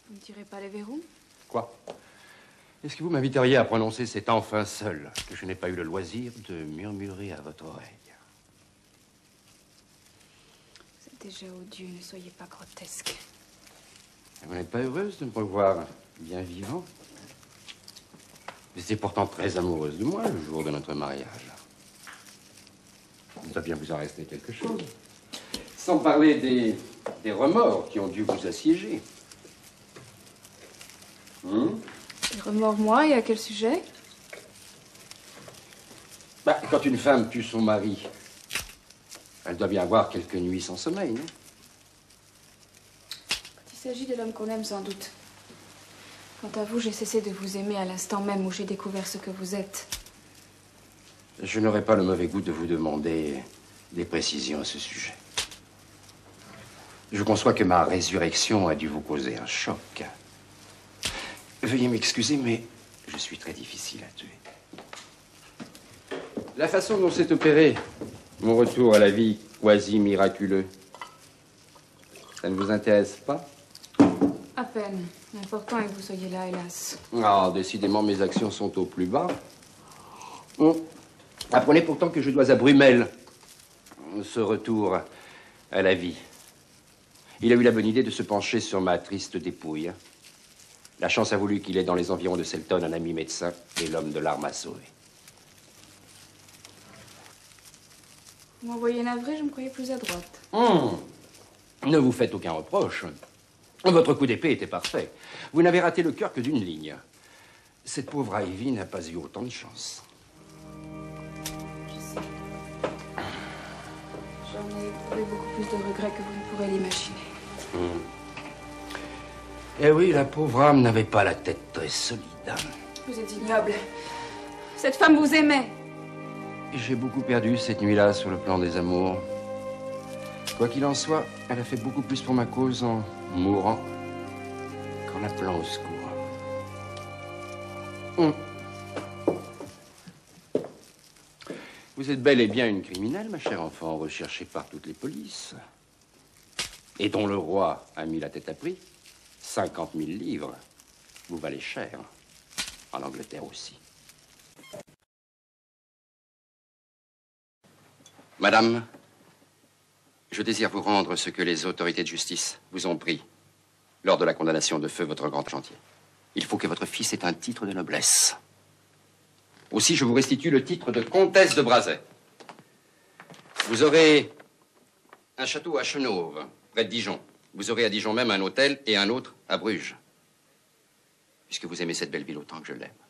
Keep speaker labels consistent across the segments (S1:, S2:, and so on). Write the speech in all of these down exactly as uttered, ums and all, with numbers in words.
S1: Vous ne tirez pas les verrous?
S2: Quoi? Est-ce que vous m'inviteriez à prononcer cet enfin seul que je n'ai pas eu le loisir de murmurer à votre oreille?
S1: Vous êtes déjà odieux, ne soyez pas grotesque.
S2: Vous n'êtes pas heureuse de me revoir bien vivant? Vous étiez pourtant très amoureuse de moi le jour de notre mariage. Il doit bien vous en rester quelque chose. Sans parler des, des remords qui ont dû vous assiéger. Hum?
S1: Les remords, moi, et à quel sujet?
S2: Bah, quand une femme tue son mari, elle doit bien avoir quelques nuits sans sommeil, non?
S1: Il s'agit de l'homme qu'on aime, sans doute. Quant à vous, j'ai cessé de vous aimer à l'instant même où j'ai découvert ce que vous êtes.
S2: Je n'aurais pas le mauvais goût de vous demander des précisions à ce sujet. Je conçois que ma résurrection a dû vous causer un choc. Veuillez m'excuser, mais je suis très difficile à tuer. La façon dont s'est opéré mon retour à la vie quasi miraculeux, ça ne vous intéresse pas?
S1: À peine. L'important est que vous soyez là, hélas.
S2: Ah, décidément, mes actions sont au plus bas. Hum. Apprenez pourtant que je dois à Brumel ce retour à la vie. Il a eu la bonne idée de se pencher sur ma triste dépouille. La chance a voulu qu'il ait dans les environs de Selton un ami médecin et l'homme de l'arme à sauver.
S1: Vous m'envoyez navré, je me croyais plus à droite.
S2: Hum. Ne vous faites aucun reproche. Votre coup d'épée était parfait. Vous n'avez raté le cœur que d'une ligne. Cette pauvre Ivy n'a pas eu autant de chance.
S1: Je sais. J'en ai éprouvé beaucoup plus de regrets que vous ne pourrez l'imaginer.
S2: Hum. Eh oui, la pauvre âme n'avait pas la tête très solide.
S1: Vous êtes ignoble. Cette femme vous aimait.
S2: J'ai beaucoup perdu cette nuit-là sur le plan des amours. Quoi qu'il en soit, elle a fait beaucoup plus pour ma cause en mourant qu'en appelant au secours. Hum. Vous êtes bel et bien une criminelle, ma chère enfant, recherchée par toutes les polices. Et dont le roi a mis la tête à prix. cinquante mille livres. Vous valez cher. En Angleterre aussi. Madame, je désire vous rendre ce que les autorités de justice vous ont pris lors de la condamnation de feu votre grand chantier. Il faut que votre fils ait un titre de noblesse. Aussi, je vous restitue le titre de comtesse de Brazais. Vous aurez un château à Chenauve, près de Dijon. Vous aurez à Dijon même un hôtel et un autre à Bruges. Puisque vous aimez cette belle ville autant que je l'aime.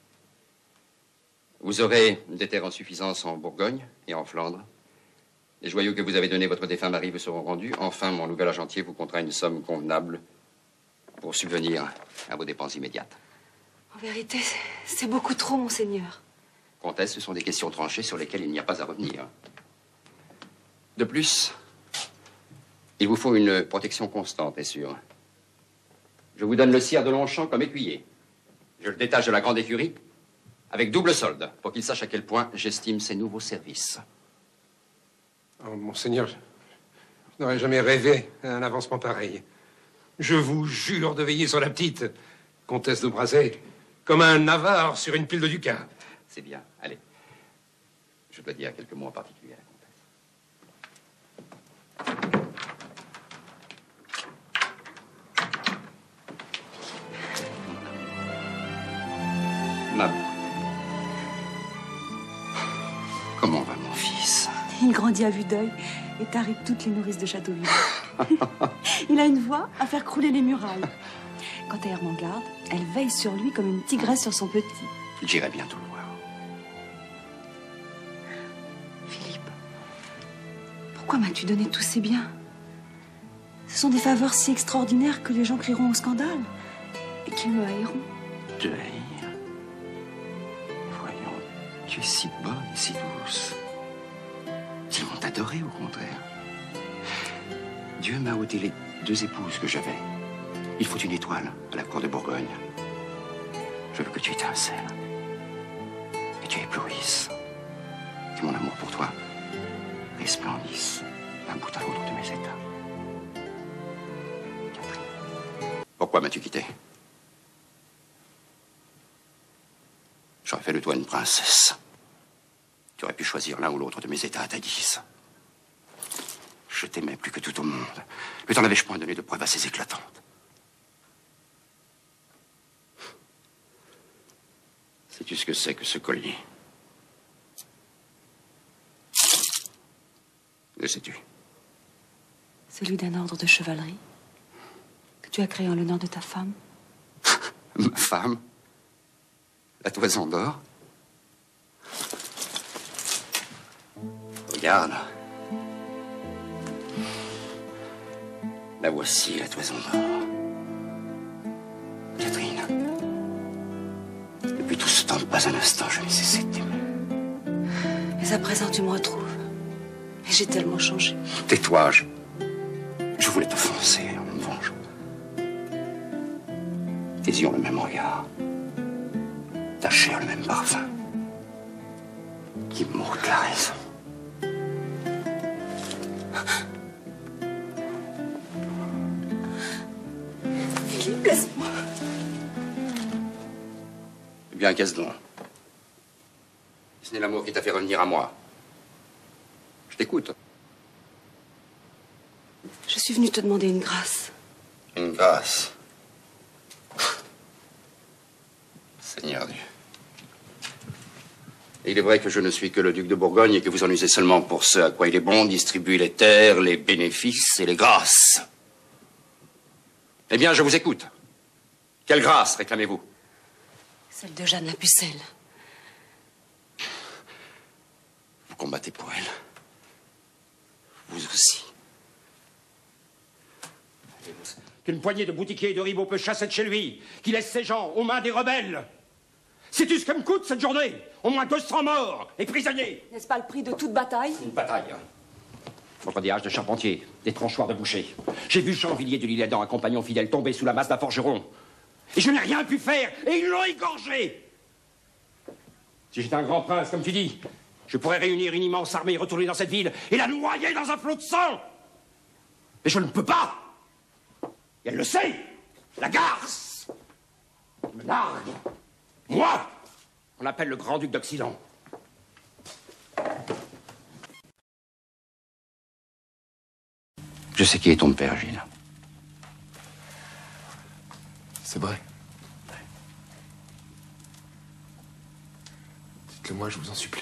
S2: Vous aurez des terres en suffisance en Bourgogne et en Flandre. Les joyaux que vous avez donnés votre défunt mari vous seront rendus. Enfin, mon nouvel argentier vous comptera une somme convenable pour subvenir à vos dépenses immédiates.
S3: En vérité, c'est beaucoup trop, monseigneur.
S2: Comtesse, ce sont des questions tranchées sur lesquelles il n'y a pas à revenir. De plus, il vous faut une protection constante et sûre. Je vous donne le sire de Longchamp comme écuyer. Je le détache de la grande écurie avec double solde pour qu'il sache à quel point j'estime ses nouveaux services.
S4: Oh, monseigneur, je n'aurais jamais rêvé à un avancement pareil. Je vous jure de veiller sur la petite comtesse de Brazais comme un avare sur une pile de ducats.
S2: C'est bien, allez. Je dois dire quelques mots en particulier à la comtesse. Maman. Comment va mon fils?
S3: Il grandit à vue d'œil et tarit toutes les nourrices de Châteauville. Il a une voix à faire crouler les murailles. Quand elle m'en garde, elle veille sur lui comme une tigresse sur son petit.
S2: J'irai bientôt le voir.
S3: Philippe, pourquoi m'as-tu donné tous ces biens? Ce sont des faveurs si extraordinaires que les gens crieront au scandale et qu'ils me haïront.
S2: Te haïr? Voyons, tu es si bonne et si douce. Ils m'ont adoré, au contraire. Dieu m'a ôté les deux épouses que j'avais. Il faut une étoile à la cour de Bourgogne. Je veux que tu étincelles, que tu éblouisses, que mon amour pour toi resplendisse d'un bout à l'autre de mes états. Catherine. Pourquoi m'as-tu quitté? J'aurais fait de toi une princesse. Tu aurais pu choisir l'un ou l'autre de mes états à ta guise. Je t'aimais plus que tout au monde. Mais t'en avais-je point donné de preuves assez éclatantes? Sais-tu ce que c'est que ce collier? Le sais-tu?
S3: Celui d'un ordre de chevalerie que tu as créé en l'honneur de ta femme.
S2: Ma femme? La toison d'or? Regarde. La voici, la toison d'or. Catherine. Depuis tout ce temps, pas un instant, je n'ai cessé de t'aimer.
S3: Mais à présent, tu me retrouves. Et j'ai tellement changé.
S2: Tais-toi, je... je voulais t'offenser en me vengeant. Tes yeux ont le même regard. Ta chair le même parfum. Qui m'ôte la raison.
S3: Philippe, laisse-moi.
S2: Eh bien, qu'est-ce donc? Ce n'est l'amour qui t'a fait revenir à moi. Je t'écoute.
S3: Je suis venue te demander une grâce.
S2: Une grâce. Seigneur Dieu. Et il est vrai que je ne suis que le duc de Bourgogne et que vous en usez seulement pour ce à quoi il est bon, distribuer les terres, les bénéfices et les grâces. Eh bien, je vous écoute. Quelle grâce réclamez-vous?
S3: Celle de Jeanne la Pucelle.
S2: Vous combattez pour elle. Vous aussi.
S5: Qu'une poignée de boutiquiers et de ribauds peut chasser de chez lui, qui laisse ses gens aux mains des rebelles. Sais-tu ce que me coûte cette journée? Au moins deux cents morts et prisonniers.
S3: N'est-ce pas le prix de toute bataille?
S5: Une bataille. Contre des haches de charpentier, des tranchoirs de boucher. J'ai vu Jean Villiers de l'Isle-Adam, un compagnon fidèle, tomber sous la masse d'un forgeron. Et je n'ai rien pu faire, et ils l'ont égorgé. Si j'étais un grand prince, comme tu dis, je pourrais réunir une immense armée, retourner dans cette ville et la noyer dans un flot de sang. Mais je ne peux pas. Et elle le sait. La garce. Elle me largue. Moi, on l'appelle le grand-duc d'Occident.
S2: Je sais qui est ton père, Gilles.
S6: C'est vrai. Dites-le moi, je vous en supplie.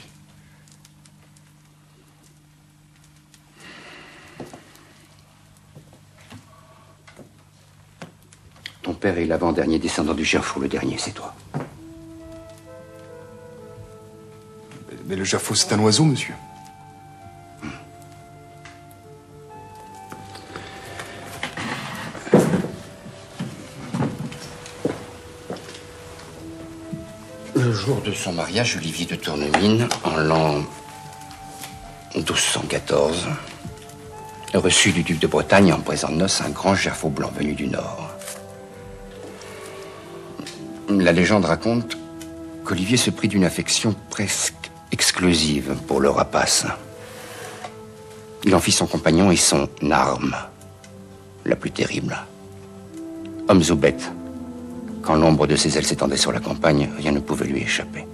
S2: Ton père est l'avant-dernier descendant du Gerfaut, le dernier, c'est toi.
S6: Mais, mais le Gerfaut, c'est un oiseau, monsieur.
S2: Le jour de son mariage, Olivier de Tournemine, en l'an douze cent quatorze, reçut du duc de Bretagne en présent de noces un grand gerfaut blanc venu du nord. La légende raconte qu'Olivier se prit d'une affection presque exclusive pour le rapace. Il en fit son compagnon et son arme, la plus terrible. Hommes ou bêtes, quand l'ombre de ses ailes s'étendait sur la campagne, rien ne pouvait lui échapper.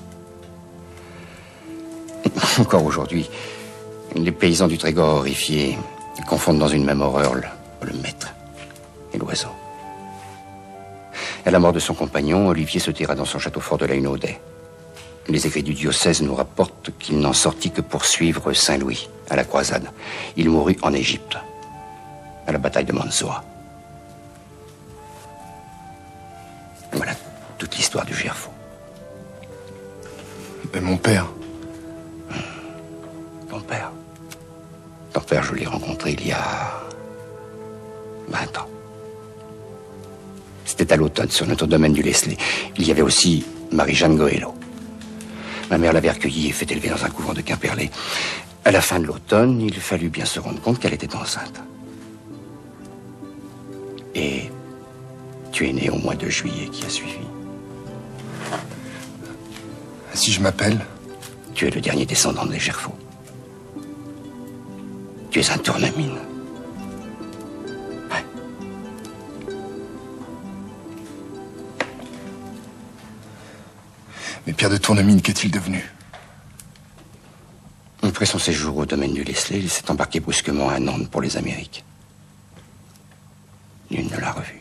S2: Encore aujourd'hui, les paysans du Trégor horrifiés confondent dans une même horreur le, le maître et l'oiseau. À la mort de son compagnon, Olivier se tira dans son château fort de la Hunaudet. Les écrits du diocèse nous rapportent qu'il n'en sortit que pour suivre Saint-Louis à la croisade. Il mourut en Égypte, à la bataille de Mansoura. Voilà toute l'histoire du Gerfaut.
S6: Mais mon père...
S2: Ton père Ton père, je l'ai rencontré il y a... vingt ans. C'était à l'automne, sur notre domaine du Leslie. Il y avait aussi Marie-Jeanne Goëlo. Ma mère l'avait recueillie et fait élever dans un couvent de Quimperlé. À la fin de l'automne, il fallut bien se rendre compte qu'elle était enceinte. Et tu es né au mois de juillet qui a suivi.
S6: Si je m'appelle?
S2: Tu es le dernier descendant des Gerfauts. Tu es un Tournemine. Ouais.
S6: Mais Pierre de Tournemine, qu'est-il devenu?
S2: Après son séjour au domaine du Leslie, il s'est embarqué brusquement à Nantes pour les Amériques. Nul ne l'a revu.